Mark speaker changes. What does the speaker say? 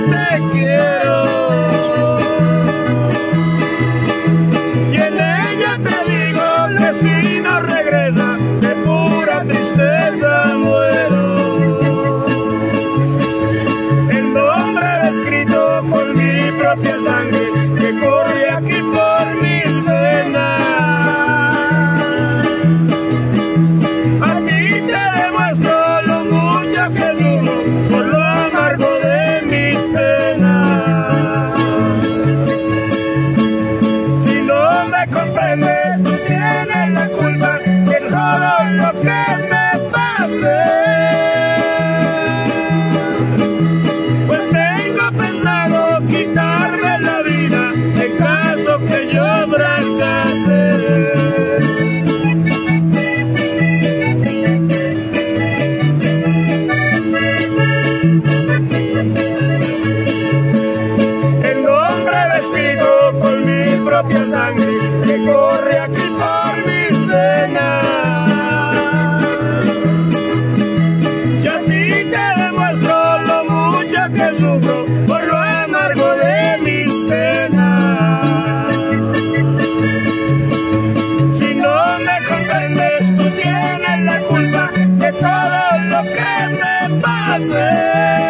Speaker 1: te quiero. Y en ella te digo que si no regresa, de pura tristeza muero. El nombre escrito por mi propia sangre que corre aquí por mis venas. A ti te demuestro lo mucho que sufro por lo amargo de mis penas. Si no me comprendes, tú tienes la culpa de todo lo que me pase. Pues tengo pensado quitarme la vida en caso que yo fracase. El nombre vestido con mi propia sangre que corre aquí por mis venas. Y a ti te demuestro lo mucho que sufro por lo amargo de mis penas. Si no me comprendes, tú tienes la culpa de todo lo que me pase.